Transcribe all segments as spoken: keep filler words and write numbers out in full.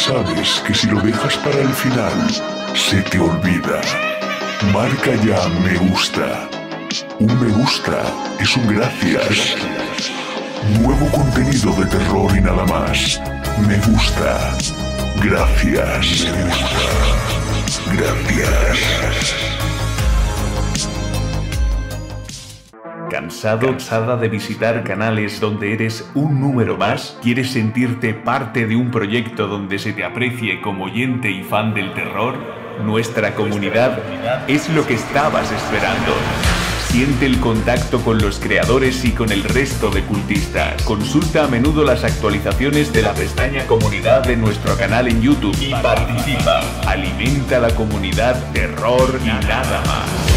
sabes que si lo dejas para el final, se te olvida. Marca ya me gusta. Un me gusta es un gracias. Nuevo contenido de terror y nada más. Me gusta. Gracias. Me gusta. Gracias. ¿Cansado, cansada de visitar canales donde eres un número más? ¿Quieres sentirte parte de un proyecto donde se te aprecie como oyente y fan del terror? Nuestra comunidad es lo que estabas esperando. Siente el contacto con los creadores y con el resto de cultistas. Consulta a menudo las actualizaciones de la pestaña Comunidad de nuestro canal en YouTube y participa. Alimenta la comunidad terror y nada más.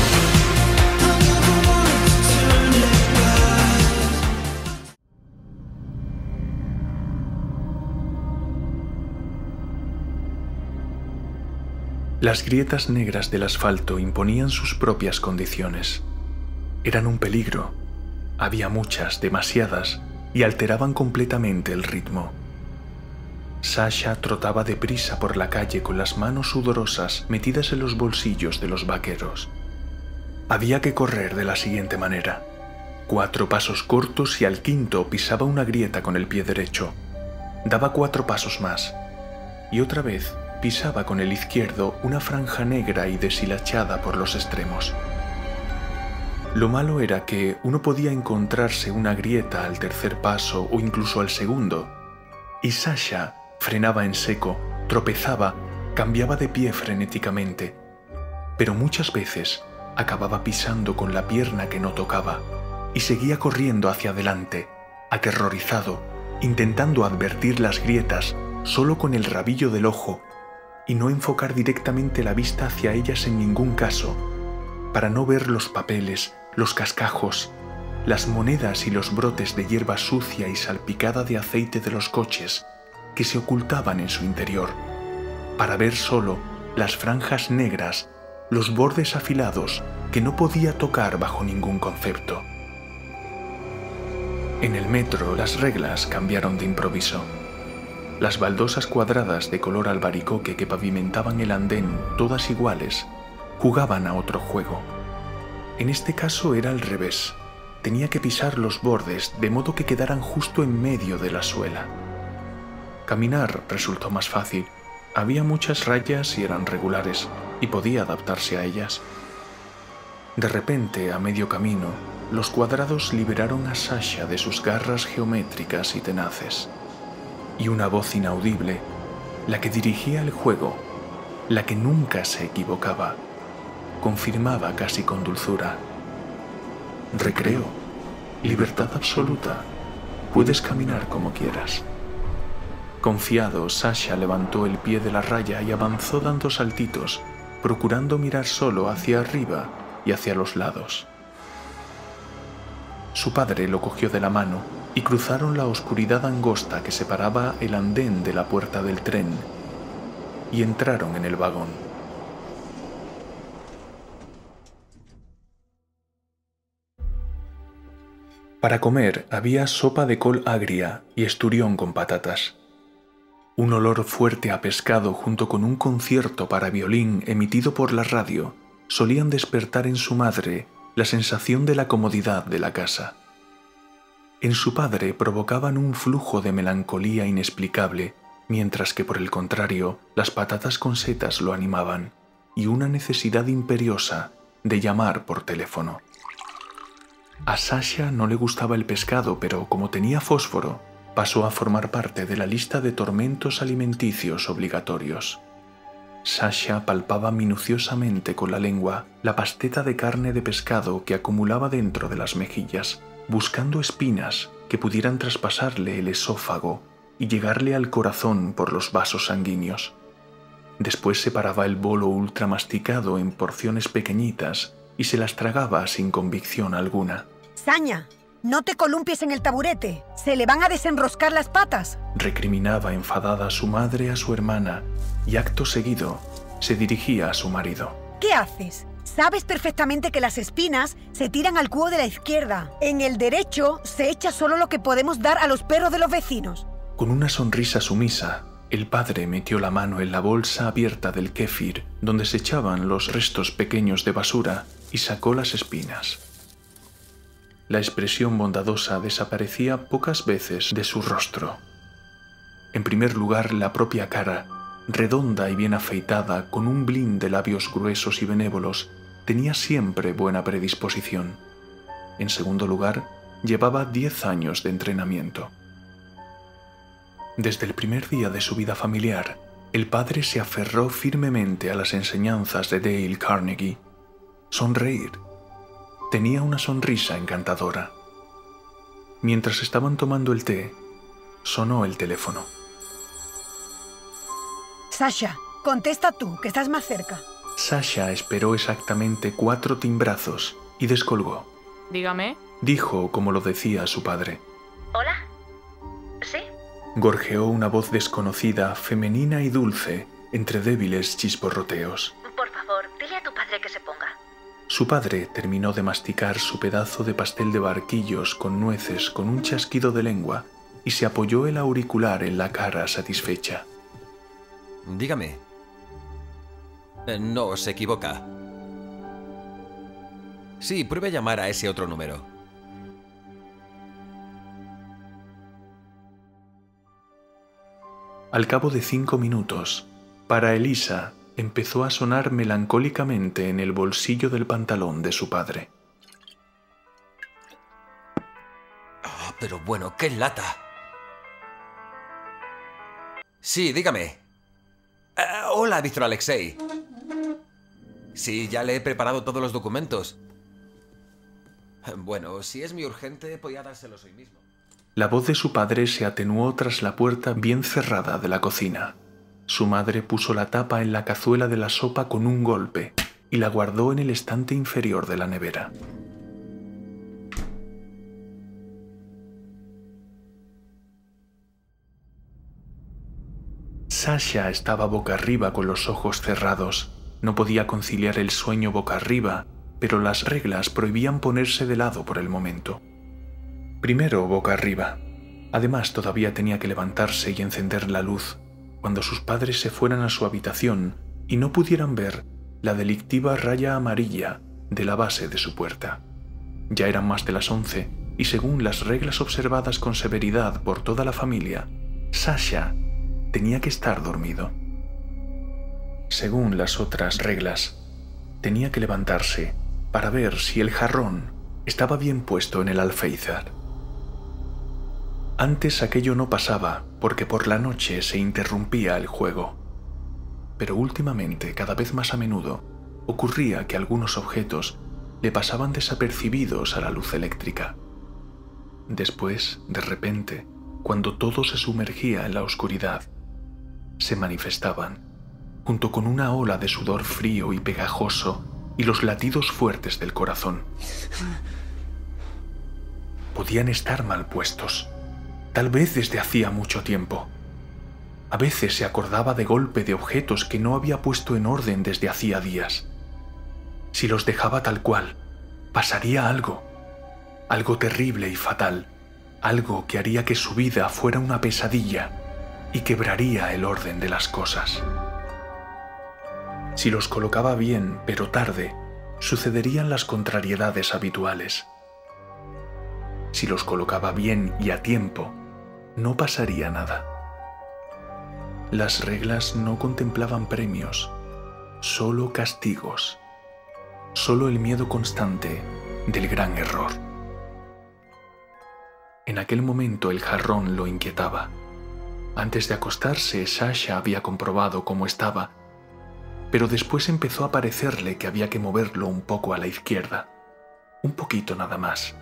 Las grietas negras del asfalto imponían sus propias condiciones. Eran un peligro. Había muchas, demasiadas, y alteraban completamente el ritmo. Sasha trotaba deprisa por la calle con las manos sudorosas metidas en los bolsillos de los vaqueros. Había que correr de la siguiente manera. Cuatro pasos cortos y al quinto pisaba una grieta con el pie derecho. Daba cuatro pasos más. Y otra vez pisaba con el izquierdo una franja negra y deshilachada por los extremos. Lo malo era que uno podía encontrarse una grieta al tercer paso o incluso al segundo, y Sasha frenaba en seco, tropezaba, cambiaba de pie frenéticamente, pero muchas veces acababa pisando con la pierna que no tocaba y seguía corriendo hacia adelante, aterrorizado, intentando advertir las grietas solo con el rabillo del ojo y no enfocar directamente la vista hacia ellas en ningún caso, para no ver los papeles, los cascajos, las monedas y los brotes de hierba sucia y salpicada de aceite de los coches que se ocultaban en su interior, para ver solo las franjas negras, los bordes afilados que no podía tocar bajo ningún concepto. En el metro las reglas cambiaron de improviso. Las baldosas cuadradas de color albaricoque que pavimentaban el andén, todas iguales, jugaban a otro juego. En este caso era al revés. Tenía que pisar los bordes de modo que quedaran justo en medio de la suela. Caminar resultó más fácil. Había muchas rayas y eran regulares, y podía adaptarse a ellas. De repente, a medio camino, los cuadrados liberaron a Sasha de sus garras geométricas y tenaces. Y una voz inaudible, la que dirigía el juego, la que nunca se equivocaba, confirmaba casi con dulzura: recreo, libertad absoluta, puedes caminar como quieras. Confiado, Sasha levantó el pie de la raya y avanzó dando saltitos, procurando mirar solo hacia arriba y hacia los lados. Su padre lo cogió de la mano y cruzaron la oscuridad angosta que separaba el andén de la puerta del tren y entraron en el vagón. Para comer había sopa de col agria y esturión con patatas. Un olor fuerte a pescado junto con un concierto para violín emitido por la radio solían despertar en su madre la sensación de la comodidad de la casa. En su padre provocaban un flujo de melancolía inexplicable, mientras que por el contrario las patatas con setas lo animaban, y una necesidad imperiosa de llamar por teléfono. A Sasha no le gustaba el pescado, pero como tenía fósforo, pasó a formar parte de la lista de tormentos alimenticios obligatorios. Sasha palpaba minuciosamente con la lengua la pasteta de carne de pescado que acumulaba dentro de las mejillas, buscando espinas que pudieran traspasarle el esófago y llegarle al corazón por los vasos sanguíneos. Después separaba el bolo ultramasticado en porciones pequeñitas y se las tragaba sin convicción alguna. Saña, no te columpies en el taburete, se le van a desenroscar las patas. Recriminaba enfadada su madre a su hermana y acto seguido se dirigía a su marido. ¿Qué haces? Sabes perfectamente que las espinas se tiran al cubo de la izquierda. En el derecho se echa solo lo que podemos dar a los perros de los vecinos. Con una sonrisa sumisa, El padre metió la mano en la bolsa abierta del kéfir, donde se echaban los restos pequeños de basura, y sacó las espinas. La expresión bondadosa desaparecía pocas veces de su rostro. En primer lugar, la propia cara, redonda y bien afeitada, con un blin de labios gruesos y benévolos, tenía siempre buena predisposición. En segundo lugar, llevaba diez años de entrenamiento. Desde el primer día de su vida familiar, el padre se aferró firmemente a las enseñanzas de Dale Carnegie. Sonreír. Tenía una sonrisa encantadora. Mientras estaban tomando el té, sonó el teléfono. Sasha, contesta tú, que estás más cerca. Sasha esperó exactamente cuatro timbrazos y descolgó. Dígame. Dijo como lo decía su padre. ¿Hola? ¿Sí? Gorjeó una voz desconocida, femenina y dulce, entre débiles chisporroteos. Por favor, dile a tu padre que se ponga. Su padre terminó de masticar su pedazo de pastel de barquillos con nueces con un chasquido de lengua y se apoyó el auricular en la cara satisfecha. Dígame. Eh, no, se equivoca. Sí, pruebe a llamar a ese otro número. Al cabo de cinco minutos, para Elisa empezó a sonar melancólicamente en el bolsillo del pantalón de su padre. Oh, pero bueno, qué lata. Sí, dígame. Uh, hola, Víctor Alexei. Sí, ya le he preparado todos los documentos. Bueno, si es muy urgente, podía dárselos hoy mismo. La voz de su padre se atenuó tras la puerta bien cerrada de la cocina. Su madre puso la tapa en la cazuela de la sopa con un golpe y la guardó en el estante inferior de la nevera. Sasha estaba boca arriba con los ojos cerrados. No podía conciliar el sueño boca arriba, pero las reglas prohibían ponerse de lado por el momento. Primero boca arriba. Además, todavía tenía que levantarse y encender la luz cuando sus padres se fueran a su habitación y no pudieran ver la delictiva raya amarilla de la base de su puerta. Ya eran más de las once y según las reglas observadas con severidad por toda la familia, Sasha tenía que estar dormido. Según las otras reglas, tenía que levantarse para ver si el jarrón estaba bien puesto en el alféizar. Antes aquello no pasaba porque por la noche se interrumpía el juego. Pero últimamente, cada vez más a menudo, ocurría que algunos objetos le pasaban desapercibidos a la luz eléctrica. Después, de repente, cuando todo se sumergía en la oscuridad, se manifestaban, junto con una ola de sudor frío y pegajoso y los latidos fuertes del corazón. Podían estar mal puestos, tal vez desde hacía mucho tiempo. A veces se acordaba de golpe de objetos que no había puesto en orden desde hacía días. Si los dejaba tal cual, pasaría algo, algo terrible y fatal, algo que haría que su vida fuera una pesadilla y quebraría el orden de las cosas. Si los colocaba bien, pero tarde, sucederían las contrariedades habituales. Si los colocaba bien y a tiempo, no pasaría nada. Las reglas no contemplaban premios, solo castigos, solo el miedo constante del gran error. En aquel momento el jarrón lo inquietaba. Antes de acostarse, Sasha había comprobado cómo estaba, pero después empezó a parecerle que había que moverlo un poco a la izquierda, un poquito nada más.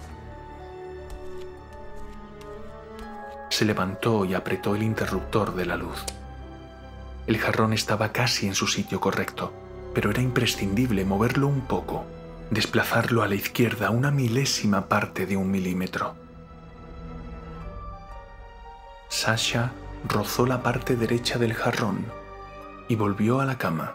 Se levantó y apretó el interruptor de la luz. El jarrón estaba casi en su sitio correcto, pero era imprescindible moverlo un poco, desplazarlo a la izquierda una milésima parte de un milímetro. Sasha rozó la parte derecha del jarrón y volvió a la cama.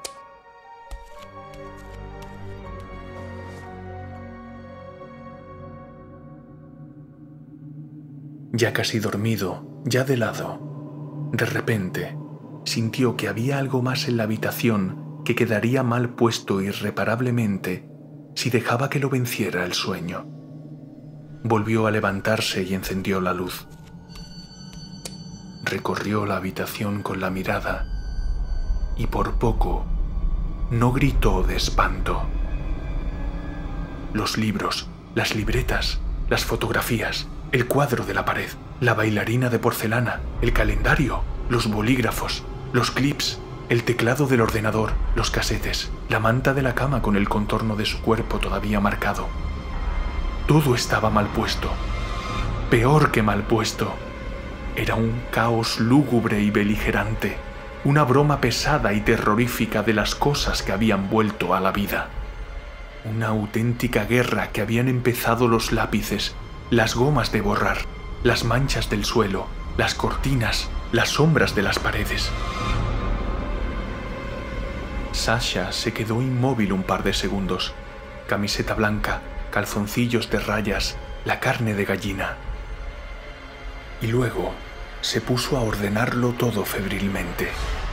Ya casi dormido, ya de lado, De repente, sintió que había algo más en la habitación que quedaría mal puesto irreparablemente si dejaba que lo venciera el sueño. Volvió a levantarse y encendió la luz. Recorrió la habitación con la mirada y por poco no gritó de espanto. Los libros, las libretas, las fotografías, el cuadro de la pared, la bailarina de porcelana, el calendario, los bolígrafos, los clips, el teclado del ordenador, los casetes, la manta de la cama con el contorno de su cuerpo todavía marcado. Todo estaba mal puesto. Peor que mal puesto. Era un caos lúgubre y beligerante, una broma pesada y terrorífica de las cosas que habían vuelto a la vida. Una auténtica guerra que habían empezado los lápices, las gomas de borrar, las manchas del suelo, las cortinas, las sombras de las paredes. Sasha se quedó inmóvil un par de segundos. Camiseta blanca, calzoncillos de rayas, la carne de gallina. Y luego se puso a ordenarlo todo febrilmente.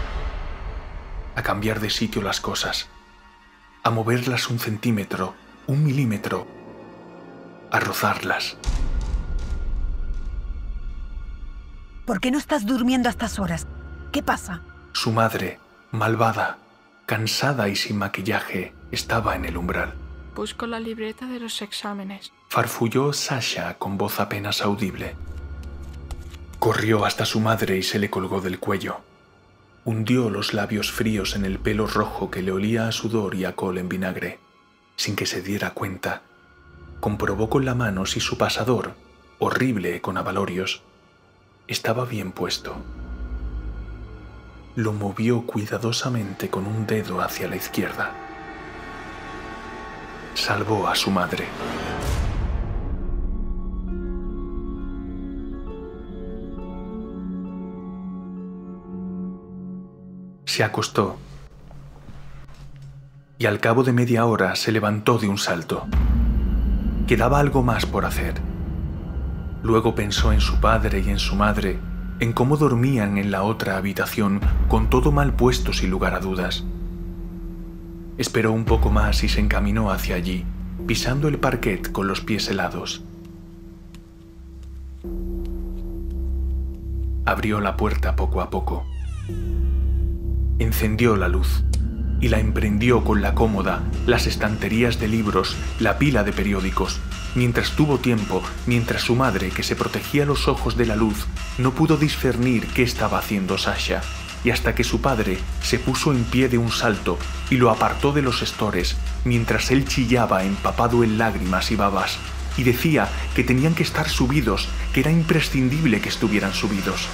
A cambiar de sitio las cosas. A moverlas un centímetro, un milímetro. A rozarlas. ¿Por qué no estás durmiendo a estas horas? ¿Qué pasa? Su madre, malvada, cansada y sin maquillaje, estaba en el umbral. Busco la libreta de los exámenes. Farfulló Sasha con voz apenas audible. Corrió hasta su madre y se le colgó del cuello. Hundió los labios fríos en el pelo rojo que le olía a sudor y a col en vinagre. Sin que se diera cuenta, comprobó con la mano si su pasador, horrible con abalorios, estaba bien puesto. Lo movió cuidadosamente con un dedo hacia la izquierda. Salvó a su madre. Se acostó y al cabo de media hora se levantó de un salto. Quedaba algo más por hacer. Luego pensó en su padre y en su madre, en cómo dormían en la otra habitación con todo mal puesto sin lugar a dudas. Esperó un poco más y se encaminó hacia allí, pisando el parquet con los pies helados. Abrió la puerta poco a poco. Encendió la luz y la emprendió con la cómoda, las estanterías de libros, la pila de periódicos. Mientras tuvo tiempo, mientras su madre, que se protegía los ojos de la luz, no pudo discernir qué estaba haciendo Sasha, y hasta que su padre se puso en pie de un salto y lo apartó de los estores, mientras él chillaba empapado en lágrimas y babas, y decía que tenían que estar subidos, que era imprescindible que estuvieran subidos.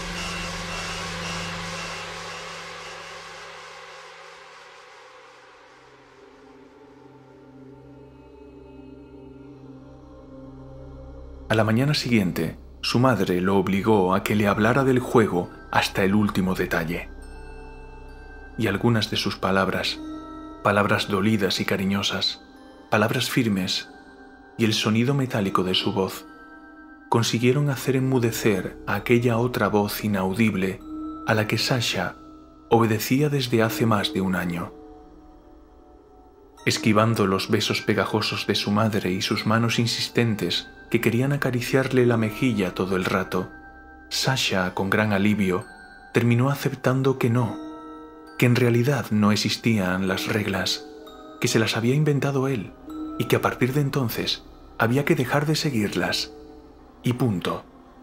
A la mañana siguiente, su madre lo obligó a que le hablara del juego hasta el último detalle. Y algunas de sus palabras, palabras dolidas y cariñosas, palabras firmes, y el sonido metálico de su voz, consiguieron hacer enmudecer a aquella otra voz inaudible a la que Sasha obedecía desde hace más de un año. Esquivando los besos pegajosos de su madre y sus manos insistentes que querían acariciarle la mejilla todo el rato, Sasha, con gran alivio, terminó aceptando que no, que en realidad no existían las reglas, que se las había inventado él y que a partir de entonces había que dejar de seguirlas. Y punto.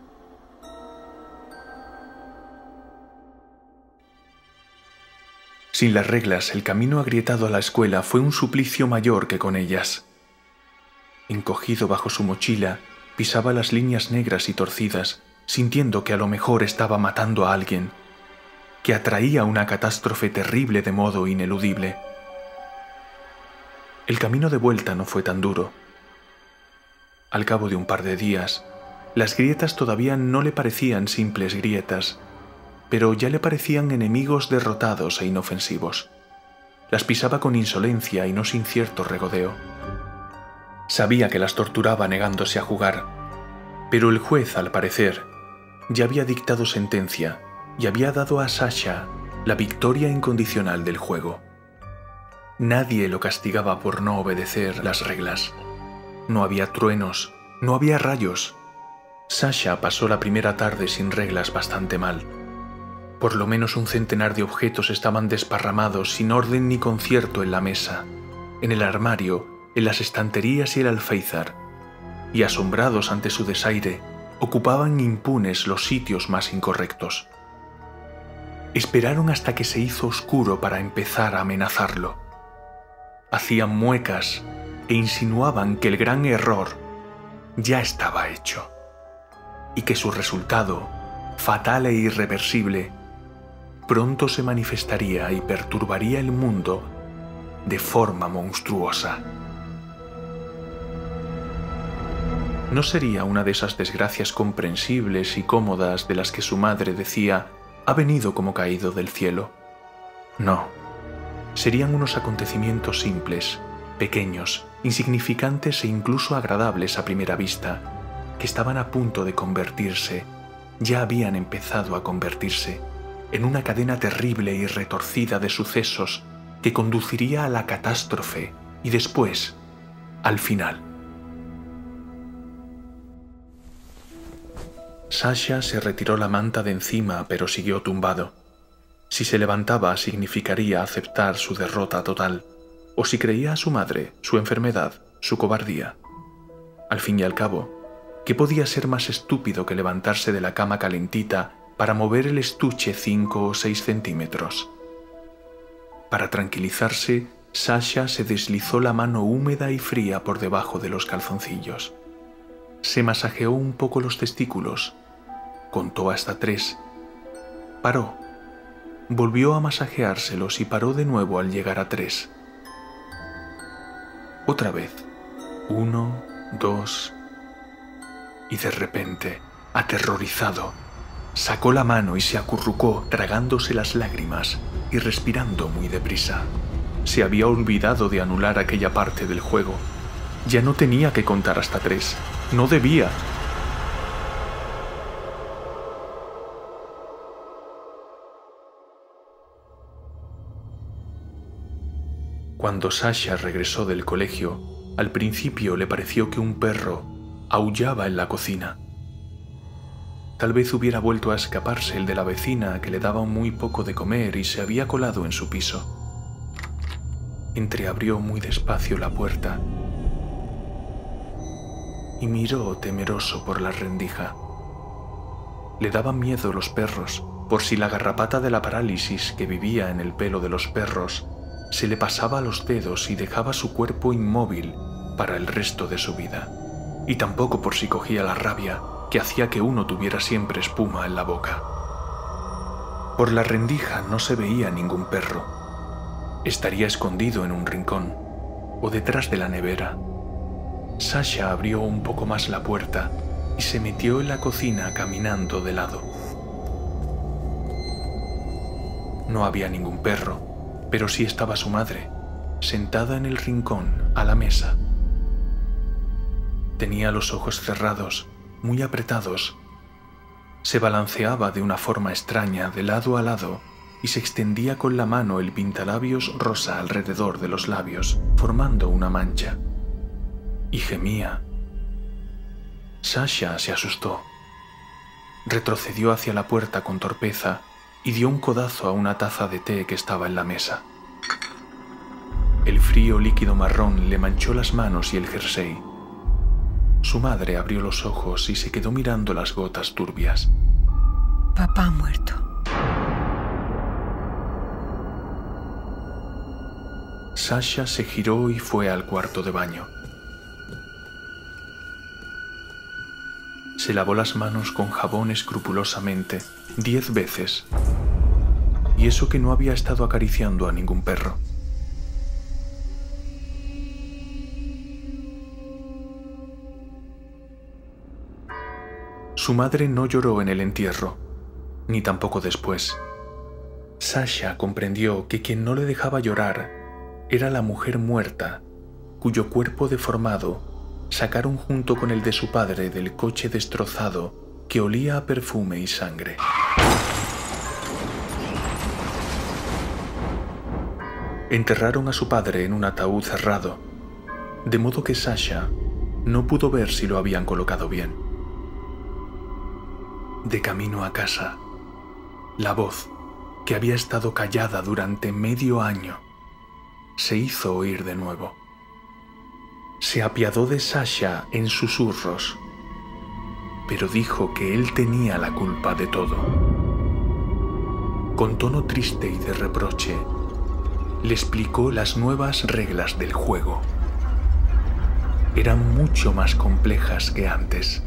Sin las reglas, el camino agrietado a la escuela fue un suplicio mayor que con ellas. Encogido bajo su mochila, pisaba las líneas negras y torcidas, sintiendo que a lo mejor estaba matando a alguien, que atraía una catástrofe terrible de modo ineludible. El camino de vuelta no fue tan duro. Al cabo de un par de días, las grietas todavía no le parecían simples grietas, pero ya le parecían enemigos derrotados e inofensivos. Las pisaba con insolencia y no sin cierto regodeo. Sabía que las torturaba negándose a jugar, pero el juez, al parecer, ya había dictado sentencia y había dado a Sasha la victoria incondicional del juego. Nadie lo castigaba por no obedecer las reglas. No había truenos, no había rayos. Sasha pasó la primera tarde sin reglas bastante mal. Por lo menos un centenar de objetos estaban desparramados sin orden ni concierto en la mesa, en el armario, en las estanterías y el alféizar, y asombrados ante su desaire, ocupaban impunes los sitios más incorrectos. Esperaron hasta que se hizo oscuro para empezar a amenazarlo. Hacían muecas e insinuaban que el gran error ya estaba hecho y que su resultado, fatal e irreversible, pronto se manifestaría y perturbaría el mundo de forma monstruosa. No sería una de esas desgracias comprensibles y cómodas de las que su madre decía ha venido como caído del cielo. No, serían unos acontecimientos simples, pequeños, insignificantes e incluso agradables a primera vista, que estaban a punto de convertirse, ya habían empezado a convertirse, en una cadena terrible y retorcida de sucesos que conduciría a la catástrofe y después, al final. Sasha se retiró la manta de encima, pero siguió tumbado. Si se levantaba significaría aceptar su derrota total, o si creía a su madre, su enfermedad, su cobardía. Al fin y al cabo, ¿qué podía ser más estúpido que levantarse de la cama calentita para mover el estuche cinco o seis centímetros? Para tranquilizarse, Sasha se deslizó la mano húmeda y fría por debajo de los calzoncillos. Se masajeó un poco los testículos, contó hasta tres, paró, volvió a masajeárselos y paró de nuevo al llegar a tres. Otra vez, uno, dos, y de repente, aterrorizado, sacó la mano y se acurrucó, tragándose las lágrimas y respirando muy deprisa. Se había olvidado de anular aquella parte del juego. Ya no tenía que contar hasta tres. No debía. Cuando Sasha regresó del colegio, al principio le pareció que un perro aullaba en la cocina. Tal vez hubiera vuelto a escaparse el de la vecina que le daba muy poco de comer y se había colado en su piso. Entreabrió muy despacio la puerta y miró temeroso por la rendija. Le daban miedo los perros, por si la garrapata de la parálisis que vivía en el pelo de los perros se le pasaba a los dedos y dejaba su cuerpo inmóvil para el resto de su vida, y tampoco por si cogía la rabia que hacía que uno tuviera siempre espuma en la boca. Por la rendija no se veía ningún perro. Estaría escondido en un rincón o detrás de la nevera. Sasha abrió un poco más la puerta y se metió en la cocina caminando de lado. No había ningún perro, pero sí estaba su madre, sentada en el rincón a la mesa. Tenía los ojos cerrados, muy apretados. Se balanceaba de una forma extraña de lado a lado y se extendía con la mano el pintalabios rosa alrededor de los labios, formando una mancha. Y gemía. Sasha se asustó. Retrocedió hacia la puerta con torpeza y dio un codazo a una taza de té que estaba en la mesa. El frío líquido marrón le manchó las manos y el jersey. Su madre abrió los ojos y se quedó mirando las gotas turbias. Papá ha muerto. Sasha se giró y fue al cuarto de baño. Se lavó las manos con jabón escrupulosamente, diez veces. Y eso que no había estado acariciando a ningún perro. Su madre no lloró en el entierro, ni tampoco después. Sasha comprendió que quien no le dejaba llorar era la mujer muerta, cuyo cuerpo deformado sacaron junto con el de su padre del coche destrozado que olía a perfume y sangre. Enterraron a su padre en un ataúd cerrado, de modo que Sasha no pudo ver si lo habían colocado bien. De camino a casa, la voz, que había estado callada durante medio año, se hizo oír de nuevo. Se apiadó de Sasha en susurros, pero dijo que él tenía la culpa de todo. Con tono triste y de reproche, le explicó las nuevas reglas del juego. Eran mucho más complejas que antes.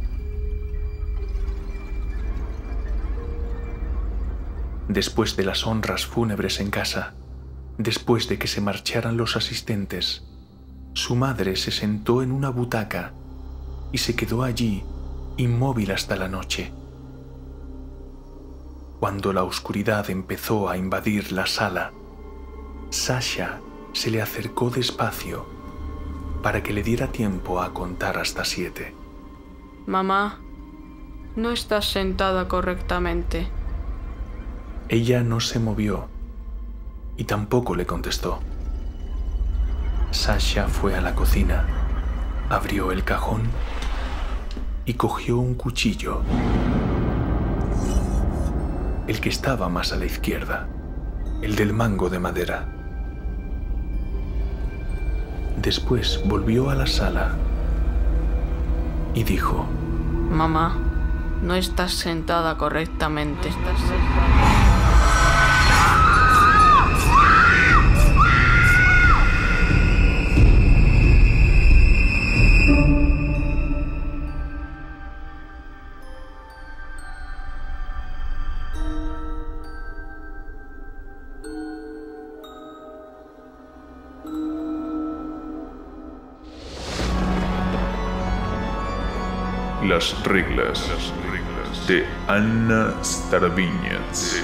Después de las honras fúnebres en casa, después de que se marcharan los asistentes, su madre se sentó en una butaca y se quedó allí inmóvil hasta la noche. Cuando la oscuridad empezó a invadir la sala, Sasha se le acercó despacio para que le diera tiempo a contar hasta siete. Mamá, no estás sentada correctamente. Ella no se movió y tampoco le contestó. Sasha fue a la cocina, abrió el cajón y cogió un cuchillo, el que estaba más a la izquierda, el del mango de madera. Después volvió a la sala y dijo: Mamá, no estás sentada correctamente. Estás Las reglas de Anna Starviñas.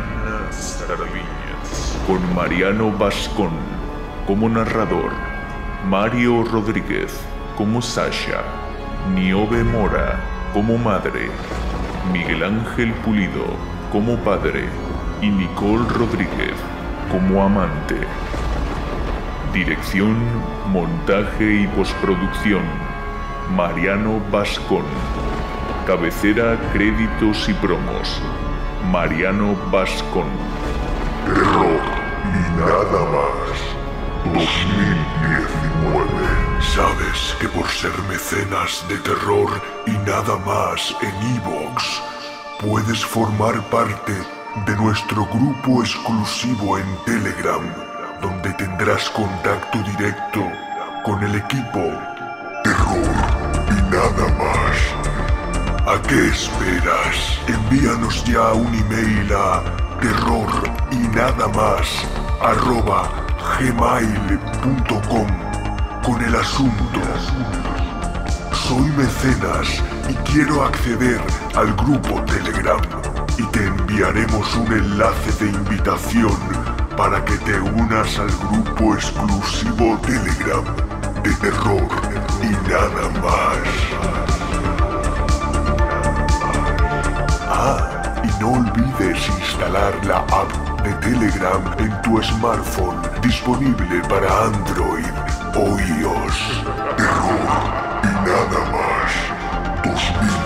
Con Mariano Bascón como narrador, Mario Rodríguez como Sasha, Niobe Mora como madre, Miguel Ángel Pulido como padre y Nicole Rodríguez como amante. Dirección, montaje y postproducción: Mariano Bascón. Cabecera, créditos y promos: Mariano Bascón. Terror y nada más. dos mil diecinueve. Sabes que por ser mecenas de terror y nada más en iVoox, puedes formar parte de nuestro grupo exclusivo en Telegram, donde tendrás contacto directo con el equipo Terror y nada más. ¿A qué esperas? Envíanos ya un email a terror y nada más arroba gmail punto com con el asunto: soy mecenas y quiero acceder al grupo Telegram, y te enviaremos un enlace de invitación para que te unas al grupo exclusivo Telegram de Terror y nada más. Ah, y no olvides instalar la app de Telegram en tu smartphone, disponible para Android o iOS. Terror y nada más. dos mil